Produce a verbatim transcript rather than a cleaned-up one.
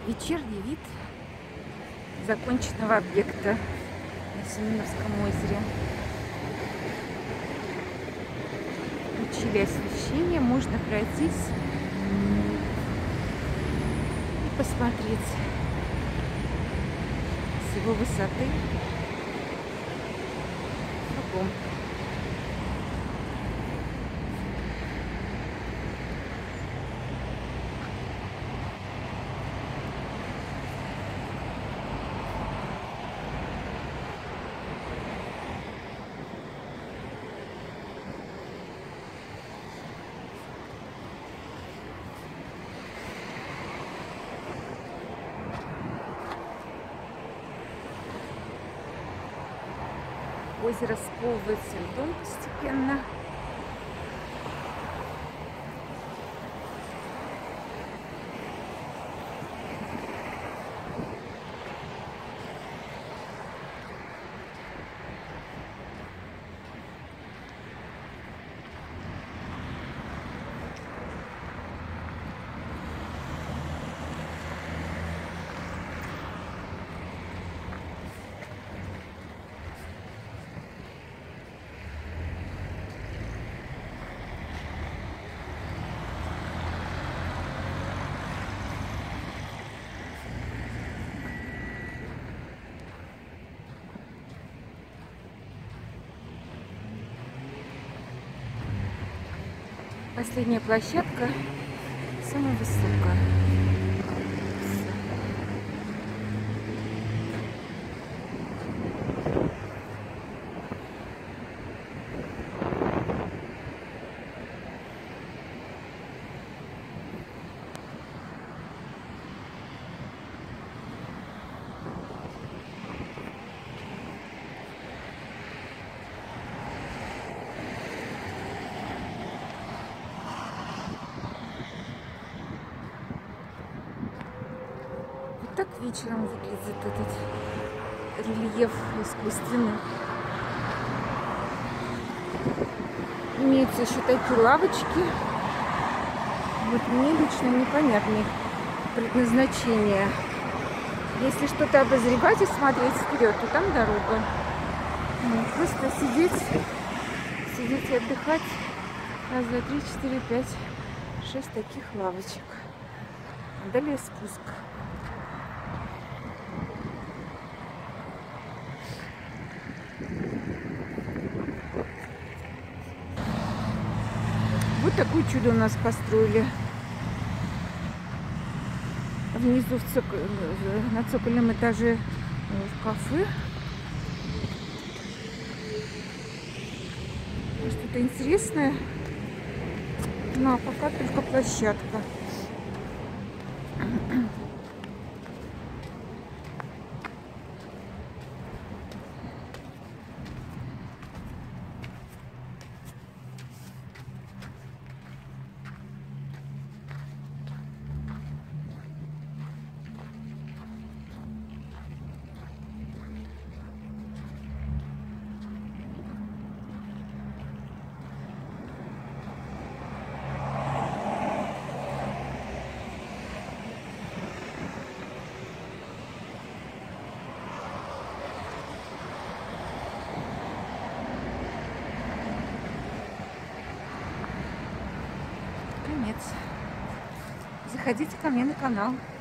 Вечерний вид законченного объекта на Семеновском озере. Включили освещение, можно пройтись и посмотреть с его высоты кругом. Озеро сковывается льдом постепенно. Последняя площадка, самая высокая. Так вечером выглядит этот рельеф искусственный. Имеются еще такие лавочки. Вот мне лично непонятно их предназначение. Если что-то обозревать и смотреть вперед, то там дорога. Ну, просто сидеть, сидеть и отдыхать. Раз, два, три, четыре, пять, шесть таких лавочек. А далее спуск. Вот такое чудо у нас построили. Внизу в цок... на цокольном этаже в кафе. Что-то интересное. Но пока только площадка. Конец. Заходите ко мне на канал.